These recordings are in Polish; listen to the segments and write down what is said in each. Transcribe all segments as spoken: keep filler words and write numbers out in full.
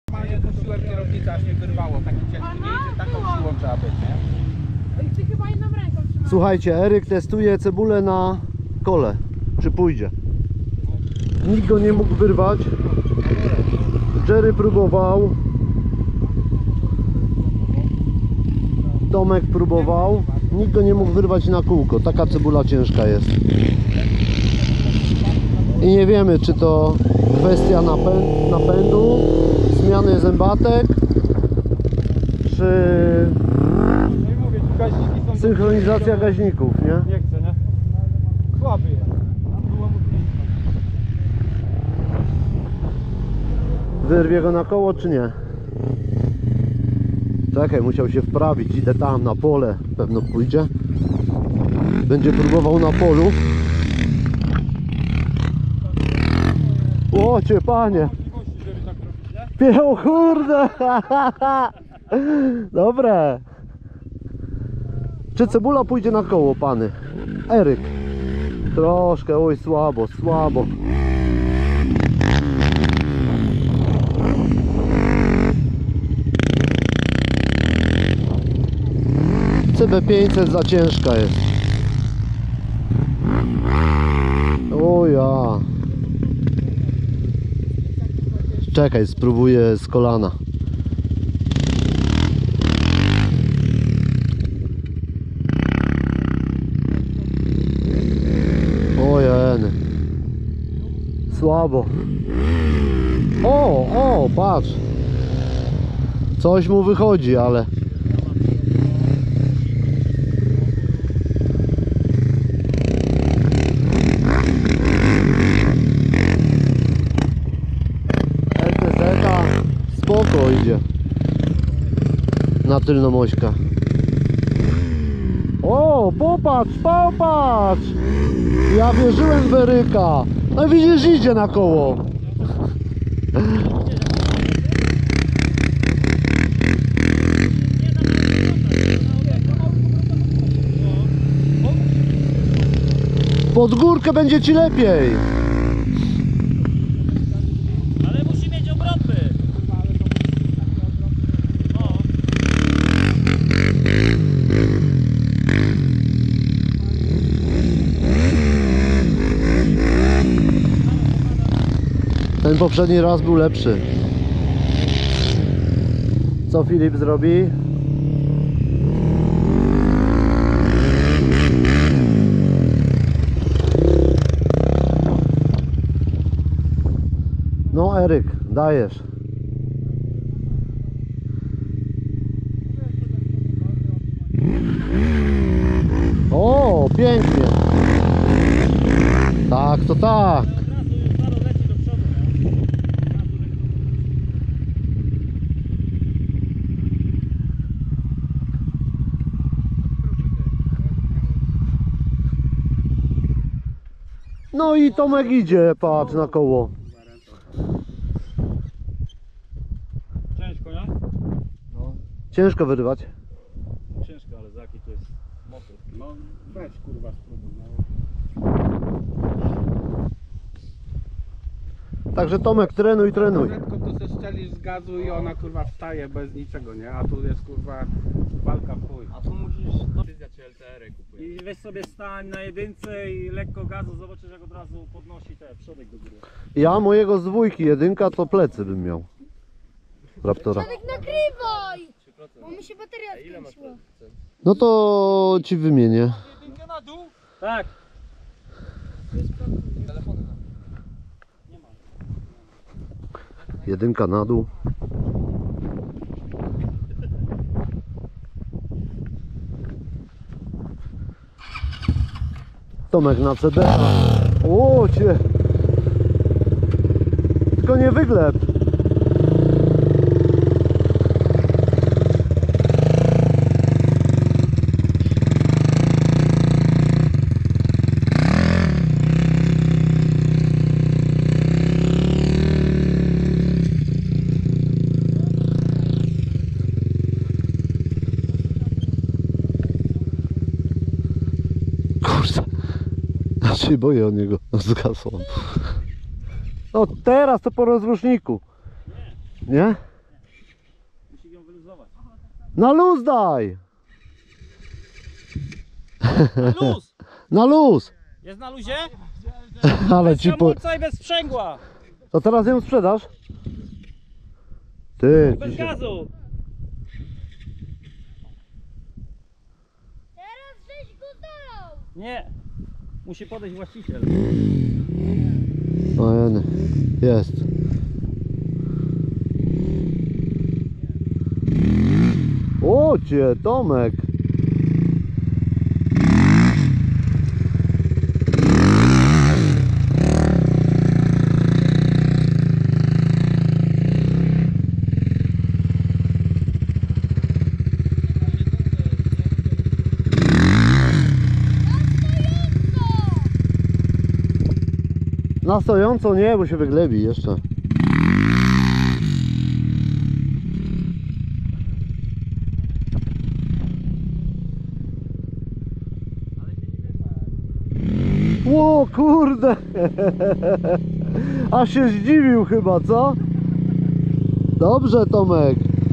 Normalnie puściłem kierownicę, aż mnie wyrwało. Taki ciężki nie idzie, taką siłą trzeba być, nie? Ty chyba jedną ręką trzymasz. Słuchajcie, Eryk testuje cebulę na kole. Czy pójdzie? Nikt go nie mógł wyrwać. Jerry próbował. Tomek próbował. Nikt go nie mógł wyrwać na kółko. Taka cebula ciężka jest. I nie wiemy, czy to kwestia napę- napędu, zmiany zębatek, czy No i mówię, tu gaźniki są... synchronizacja gaźników, nie? Nie chcę, nie? Słaby jest. Było mu Wyrwie go na koło, czy nie? Czekaj, musiał się wprawić. Idę tam na pole. Pewno pójdzie. Będzie próbował na polu. Łocie, panie! żeby tak robić, nie? Pie- O kurde! Dobre! Czy cebula pójdzie na koło, pany? Eryk. Troszkę, oj, słabo, słabo. C B pięćset za ciężka jest. O ja. Czekaj, spróbuję z kolana. Ojej. Słabo. O, o, patrz. Coś mu wychodzi, ale... L T Z-a spoko idzie na tylną ośkę. O, popatrz, popatrz! Ja wierzyłem w Eryka. No widzisz, idzie na koło. Pod górkę będzie ci lepiej. Ale musi mieć obroty. No. Ten poprzedni raz był lepszy. Co Filip zrobi? No Eryk, dajesz. O, pięknie. Tak, to tak. No i Tomek idzie, patrz na koło. Ciężko, nie? No, Ciężko wyrywać. Ciężko, ale za jaki to jest motor. no weź kurwa spróbuj, no. Także Tomek, trenuj, trenuj. Zetko to se strzelisz z gazu i ona kurwa wstaje bez niczego, nie? A tu jest kurwa walka w chuj. A tu musisz... Decyzja czy L T R kupuje. I weź sobie stań na jedynce i lekko gazu, zobaczysz jak od razu podnosi te przodek do góry. Ja mojego z dwójki jedynka to plecy bym miał. Raptora. Tadek, nagrywaj! Bo mi się bateria skończyła. No to ci wymienię. Jedynkę na dół? Tak. Jedynka na dół. Tomek na C D. O cię. Tylko nie wygleb. Kurde. Ja się boję o niego. Zgasł on. No teraz to po rozruszniku. Nie? Na luz daj! Luz! Na luz! Jest na luzie? Ale Bez ci po... hamulca i bez sprzęgła! To teraz ją sprzedasz? Ty, Bez dzisiaj... gazu! Teraz żeś go dał. Nie! Musi podejść właściciel. O jeny. Jest. O cię, Tomek! Na stojąco nie, bo się wyglebi jeszcze. O kurde! A się zdziwił chyba, co? Dobrze, Tomek.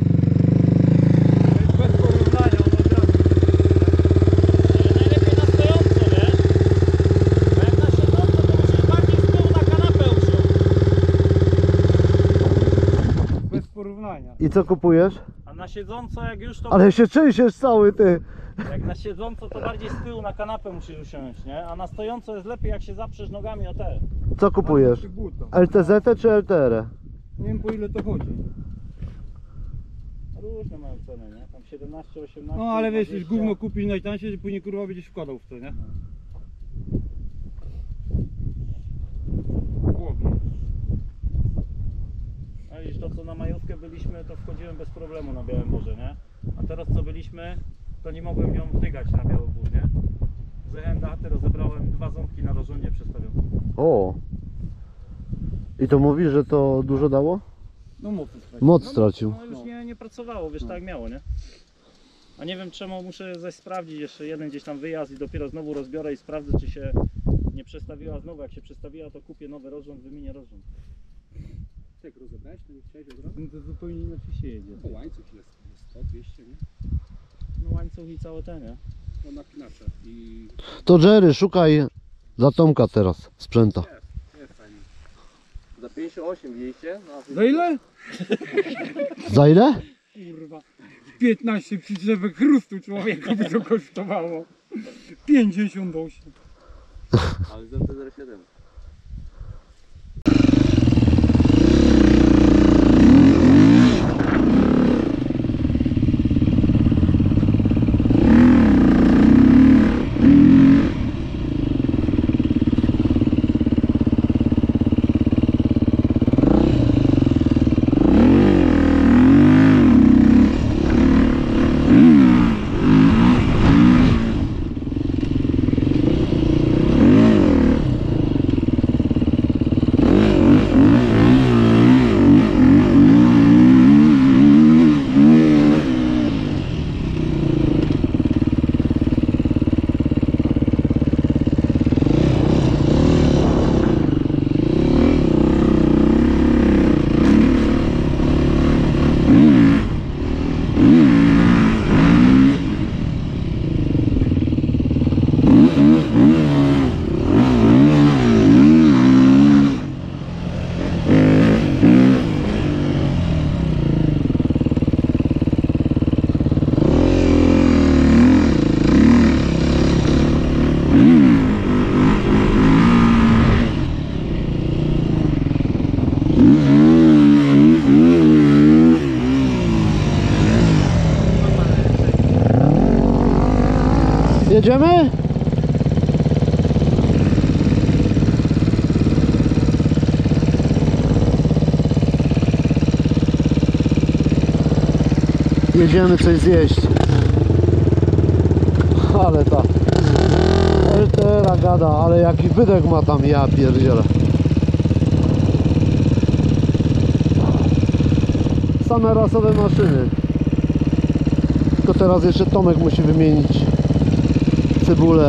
Bez porównania, od razu. Najlepiej na stojąco, wiesz? Bo jak na siedząco, to musisz bardziej z tyłu na kanapę usiąść. Bez porównania. I co kupujesz? A na siedząco jak już to... Ale się trzęsiesz cały, ty. Jak na siedząco to bardziej z tyłu na kanapę musisz usiąść, nie? A na stojąco jest lepiej jak się zaprzesz nogami o te. Co kupujesz? L T Z czy L T R? Nie wiem po ile to chodzi. Różne mają ceny, nie? Tam siedemnaście, osiemnaście... No ale wiesz, już dwadzieścia. gówno kupić najtańsze, że później kurwa będziesz wkładał w to, nie? Głowie. No widzisz, to co na majówkę byliśmy, to wchodziłem bez problemu na Białe Morze, nie? A teraz co byliśmy, to nie mogłem ją wdygać na Białogór, nie? Zjechałem do chaty, rozebrałem dwa ząbki na rożonie przestawione. O. I to mówi, że to dużo dało? No mocno stracił. Moc stracił. No już nie, nie pracowało, wiesz, tak jak miało, nie? A nie wiem czemu, muszę zaś sprawdzić jeszcze jeden gdzieś tam wyjazd i dopiero znowu rozbiorę i sprawdzę, czy się nie przestawiła znowu. Jak się przestawiła, to kupię nowy rozrząd, wymienię rozrząd. Jak rozebrałeś, to nie chciałeś od razu? No to zupełnie inaczej się jedzie. No łańcuch ile? sto, dwieście, nie? No łańcuch i całe te, nie? No napinacze i... To Jerry, szukaj dla Tomka teraz sprzęta. Jest, jest fajnie. Za pięćdziesiąt osiem widzieliście? No, Za ile? Za ile? Kurwa. piętnaście przyczepek chrustu człowieka by to kosztowało. pięćdziesiąt osiem. ale z M T zero siedem. Jedziemy? Jedziemy coś zjeść. Ale ta L T R gada, ale jaki wydech ma tam, ja pierdzielę. Same rasowe maszyny. Tylko teraz jeszcze Tomek musi wymienić cebulę.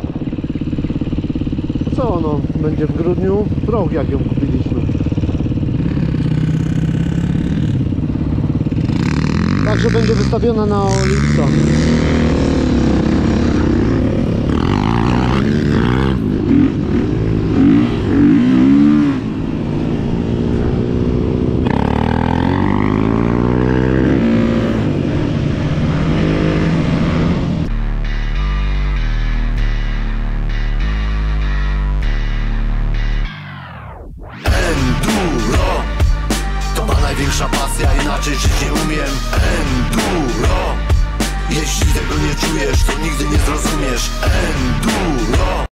Co no, będzie w grudniu rok jak ją kupiliśmy. Także będzie wystawiona na Olixa. Enduro to ma największa pasja, inaczej żyć nie umiem. Enduro, jeśli tego nie czujesz, to nigdy nie zrozumiesz. Enduro.